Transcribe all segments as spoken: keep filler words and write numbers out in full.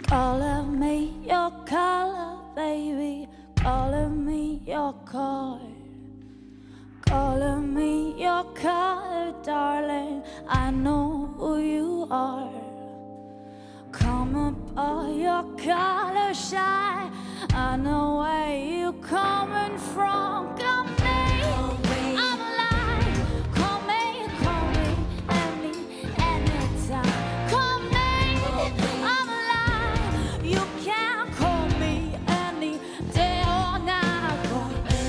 Color me your color, baby. Color me your card. Color me your color, darling. I know who you are. Come up all your color shine. I know where you coming from. Come me, I'm alive. Call me, call me, any, anytime. Call me, I'm alive. You can call me any day or night. Call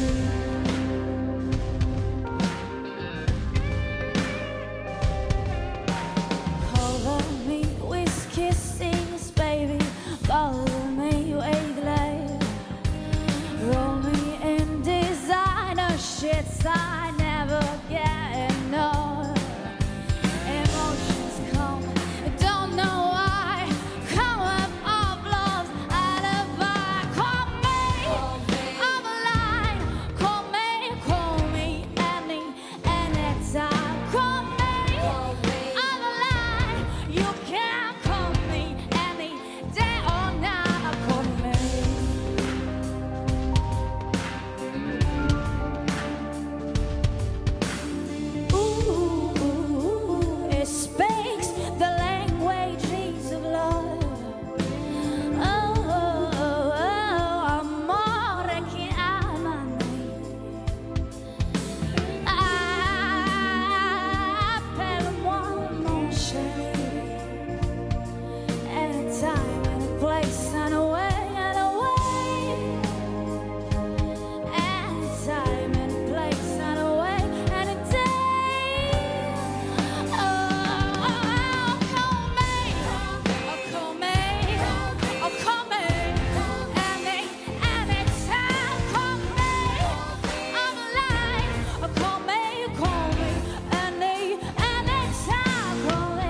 me. Cover me with kisses, baby. Cover me with love. Roll me in designer shits. I never get enough. Emotions come, don't know why. Come up all blows alibi. Call me, I'm alive. Call me, call me any, anytime. Call me, I'm alive. You can call me any day or night. Call me. Ooh, it speaks the languages of love. Oh, oh, oh, amore che amami. Appelle-moi mon chéri. Anytime, any place, and away, and away. Anytime, any place, and away, any day. Oh, call me, oh, call me, oh, call me, any, anytime. Call me, I'm alive. Oh, call me, call me, any, anytime. Call me.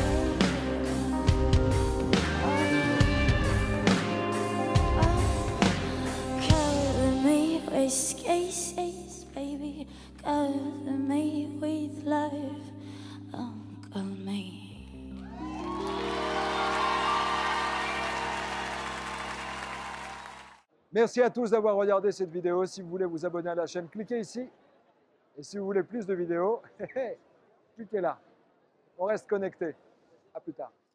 Cover me with kisses, baby. Cover me with love. Oh, call me. Merci à tous d'avoir regardé cette vidéo. Si vous voulez vous abonner à la chaîne, cliquez ici. Et si vous voulez plus de vidéos, cliquez là. On reste connecté. À plus tard.